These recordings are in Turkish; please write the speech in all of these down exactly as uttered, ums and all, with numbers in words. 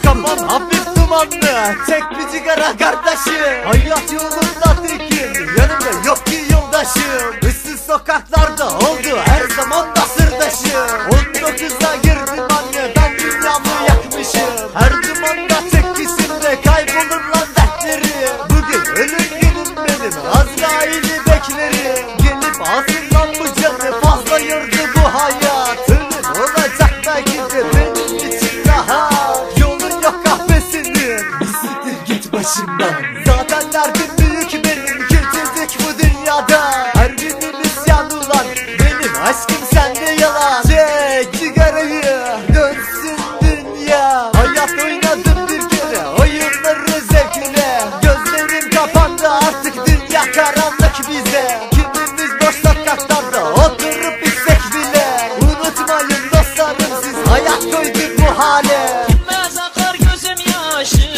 kafam hafif dumanlı, çek bir sigara kardeşim. Hayat yolunda tekim, yanımda yok ki yoldaşım. Issız sokaklarda oldu her zaman da sırdaşım. On dokuza girdim anne, ben dünyamı yakmışım. Her dumanda tepkisinde kaybolur lan dertleri. Bugün ölüm günüm benim, Azrail'i beklerim. Gelip alsın lan bu canı, fazla yordu bu hayat. Ölüm olacak belki de benim için rahat. Yolun yok kahvesinin, bir siktir git başımdan. Zaten derdim büyük benim, kötüdük bu dünyada. Her günüm isyan ulan, benim aşkım sende yalan. Çek sigarayı, dönsün dünya. Hayat oynadım bir kere, oyunları zevkle. Gözlerim kapandı artık, dünya karanlık bize. Kimimiz boş sokaklarda oturup içsek bile. Unutmayın dostlarım, siz hayat koydu bu hale. Gitmez akar gözüm yaşı,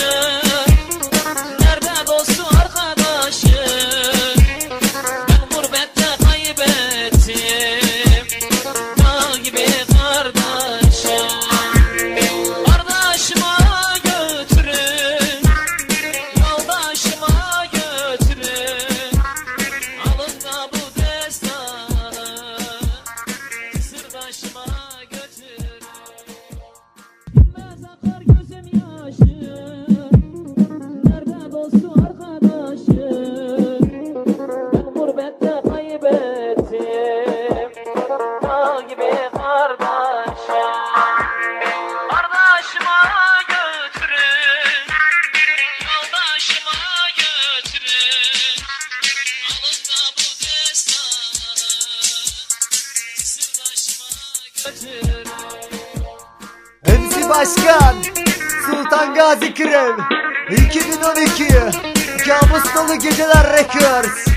nerede dostu arkadaşı. Ben gurbette kaybettim dağ gibi kardeşim. Kardeşime götürün, yoldaşıma götürün. Alın da bu destanı sırdaşıma götürün. Gitmez akar gözüm yaşı, nerede dostu arkadaşı. Ben gurbette kaybettim dağ gibi kardeşim. Kardeşime götürün, yoldaşıma götürün. Alın da bu destanı sırdaşıma götürün. M C Başkan Sultan Gazi Krem iki bin on iki Kabus dolu geceler records.